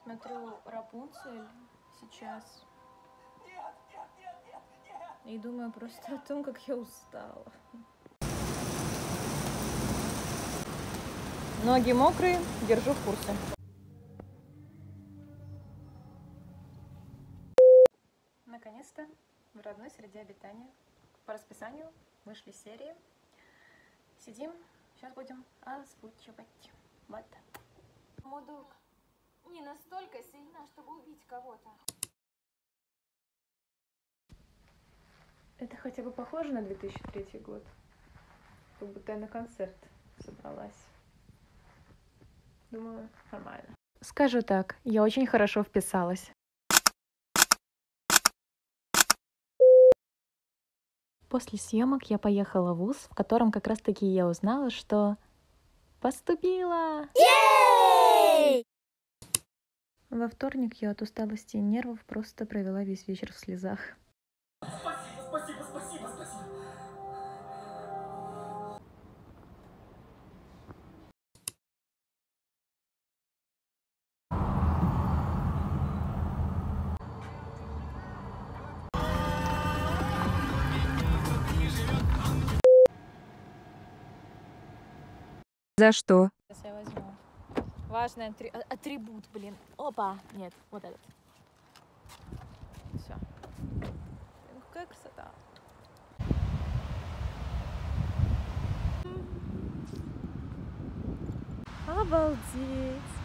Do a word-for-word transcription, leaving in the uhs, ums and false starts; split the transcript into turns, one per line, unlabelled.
Смотрю Рапунцель сейчас и думаю просто о том, как я устала. Ноги мокрые, держу в курсе. Наконец-то в родной среде обитания. По расписанию вышли серии. Сидим, сейчас будем озвучивать. Вот.
Мудук не настолько сильна, чтобы убить кого-то.
Это хотя бы похоже на две тысячи третий год? Как будто я на концерт собралась. Думаю, нормально. Скажу так, я очень хорошо вписалась. После съемок я поехала в вуз, в котором как раз-таки я узнала, что поступила! Yay! Во вторник я от усталости и нервов просто провела весь вечер в слезах.
Спасибо, спасибо, спасибо, спасибо.
За что?
Сейчас я возьму. Важный атри... атрибут, блин. Опа! Нет, вот этот. Все. Блин, какая красота. Обалдеть!